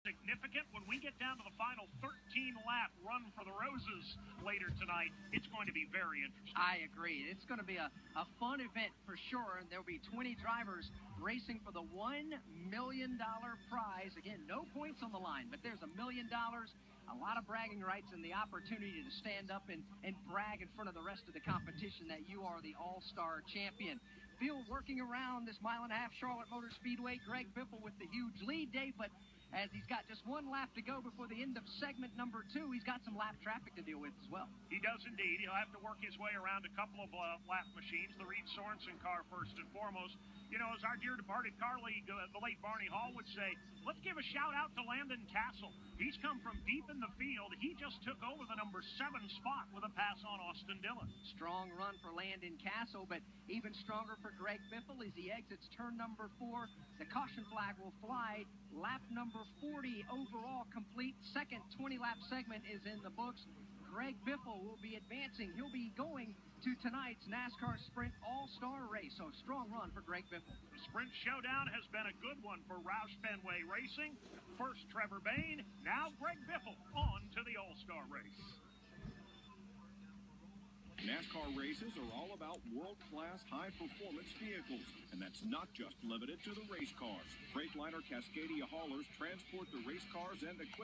Significant when we get down to the final 13-lap run for the Roses later tonight. It's going to be very interesting. I agree. It's going to be a fun event for sure. There'll be 20 drivers racing for the $1 million prize. Again, no points on the line, but there's $1 million, a lot of bragging rights, and the opportunity to stand up and brag in front of the rest of the competition that you are the all-star champion. Field working around this mile-and-a-half Charlotte Motor Speedway. Greg Biffle with the huge lead, Dave, but as he's got just one lap to go before the end of segment number 2, he's got some lap traffic to deal with as well. He does indeed. He'll have to work his way around a couple of lap machines. The Reed Sorensen car first and foremost. You know, as our dear departed car league, the late Barney Hall would say, let's give a shout out to Landon Castle. He's come from deep in the field. He just took over the number 7 spot with a pass on Austin Dillon. Strong run for Landon Castle, but even stronger for Greg Biffle as he exits turn number 4. The caution flag will fly. Lap number 40 overall complete. Second 20-lap segment is in the books. Greg Biffle will be advancing. He'll be going to tonight's NASCAR Sprint All-Star Race. So strong run for Greg Biffle. The Sprint Showdown has been a good one for Roush Fenway Racing. First Trevor Bayne, now Greg Biffle on to the All-Star Race. NASCAR races are all about world-class high-performance vehicles, and that's not just limited to the race cars. Freightliner Cascadia haulers transport the race cars and equipment